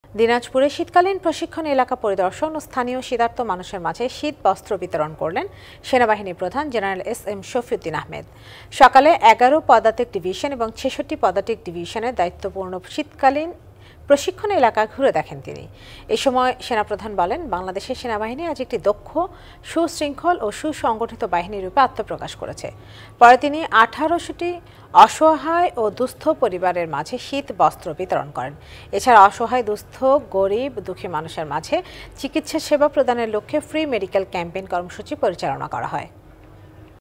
দিনাজপুরে শীতকালীন প্রশিক্ষণ এলাকা পরিদর্শন ও স্থানীয় শীতার্ত মানুষের মাঝে শীত বস্ত্র বিতরণ করলেন সেনাবাহিনী প্রধান জেনারেল এস.এম. শফিউদ্দিন আহমেদ। সকালে ১১ পদাতিক ডিভিশন এবং ৬৬ পদাতিক ডিভিশনের দায়িত্বপূর্ণ শীতকালীন প্রশিক্ষণ এলাকা ঘুরে দেখেন তিনি। এ সময় সেনাপ্রধান বলেন, বাংলাদেশের সেনাবাহিনী আজ একটি দক্ষ, সুশৃঙ্খল ও সুসংগঠিত বাহিনী রূপে আত্মপ্রকাশ করেছে। পরে তিনি ১৮০০টি অসহায় ও দুস্থ পরিবারের মাঝে শীত বস্ত্র বিতরণ করেন। এছাড়া অসহায়, দুস্থ, গরিব, দুঃখী মানুষের মাঝে চিকিৎসা সেবা প্রদানের লক্ষ্যে ফ্রি মেডিকেল ক্যাম্পেইন কর্মসূচি পরিচালনা করা হয়।